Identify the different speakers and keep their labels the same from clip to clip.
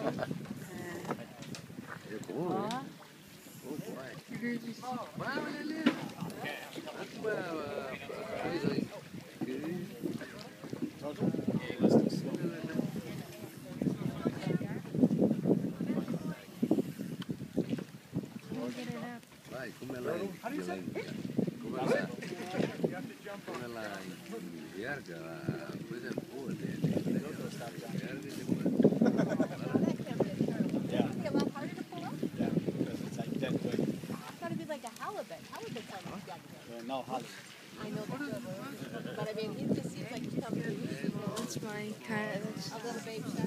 Speaker 1: How do you say? No, Holly.
Speaker 2: I know that, but I mean, he just seems like he's coming.
Speaker 3: That's my kind of.
Speaker 2: A little baby shark.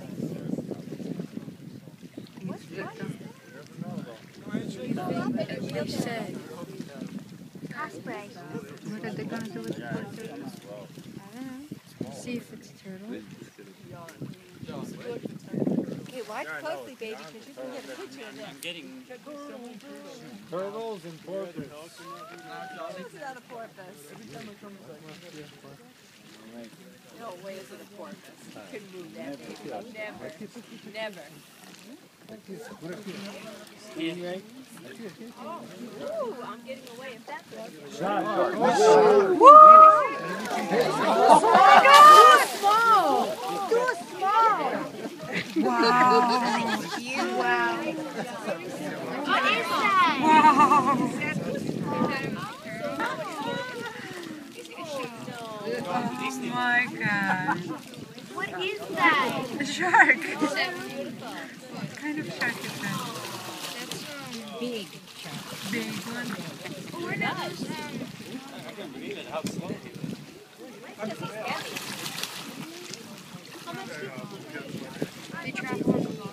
Speaker 3: They said.
Speaker 4: Osprey.
Speaker 3: What are they gonna do with the poor turtle? I don't know. See if it's a turtle.
Speaker 2: Okay, watch closely, baby, because you can get a picture of this.
Speaker 1: I'm getting
Speaker 5: Turtles and porpoise.
Speaker 2: This is not a porpoise. No way is it a porpoise. You couldn't move that, baby. Never. Never. Ooh, I'm getting away. If that's it.
Speaker 4: Too small.
Speaker 3: Wow.
Speaker 4: Cute. Wow.
Speaker 3: What is that?
Speaker 4: Wow.
Speaker 3: Oh my God.
Speaker 4: What is that?
Speaker 3: A shark. What kind of shark is that?
Speaker 4: That's big shark.
Speaker 3: Big one.
Speaker 4: Or that was
Speaker 1: I can't believe it, how slow he is.
Speaker 3: They travel on the boat.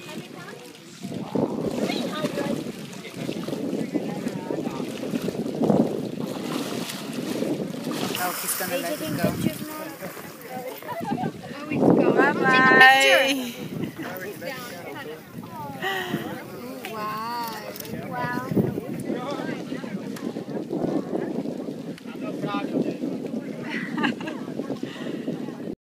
Speaker 3: Oh, he's gonna let it go.
Speaker 4: Bye-bye.